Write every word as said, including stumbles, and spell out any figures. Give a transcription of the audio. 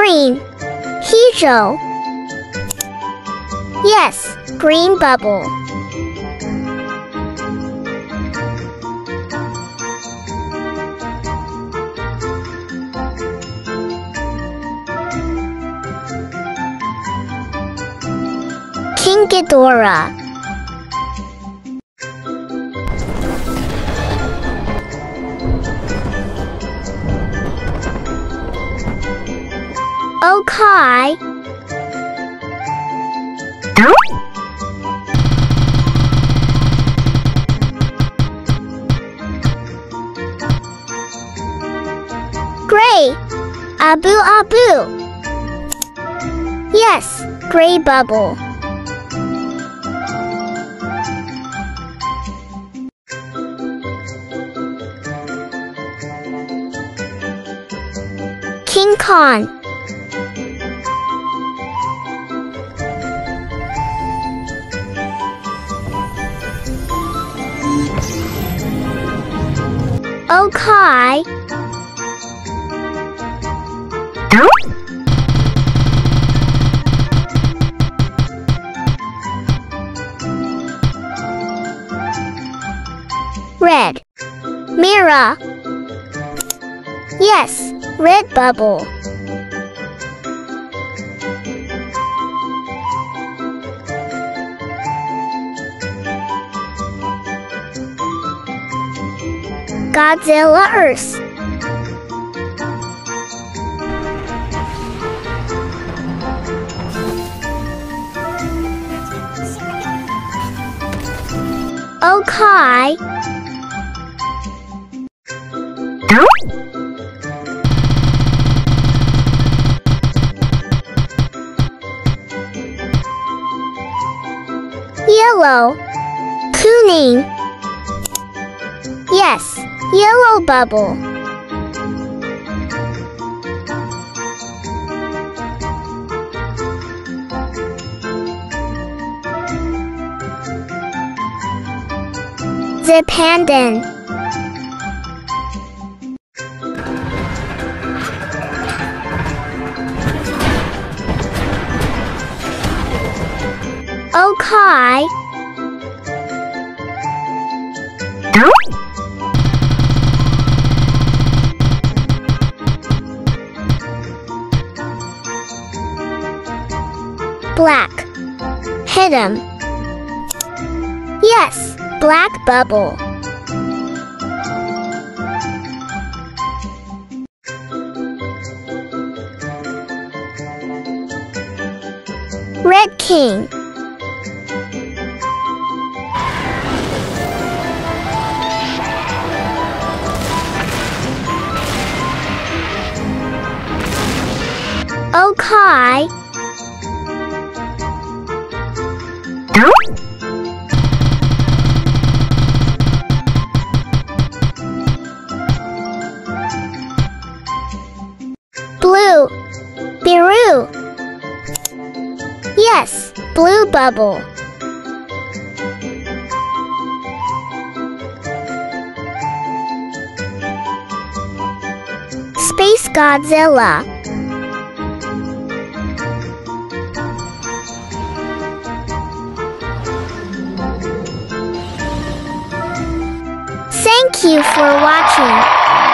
Green. KAIJU. Yes, green bubble. King Ghidorah. Okay. Gray. Abu Abu. Yes, gray bubble. King Kong. Okay. Red. Mirror. Yes, red bubble. Godzilla Earth. Okay. Yellow. Cooning. Yes, yellow bubble. Zeppandon. Okay. Black. Hit him. Yes, black bubble. Red King. Okay. Blue. Biru. Yes, blue bubble. Space Godzilla. Thank you for watching.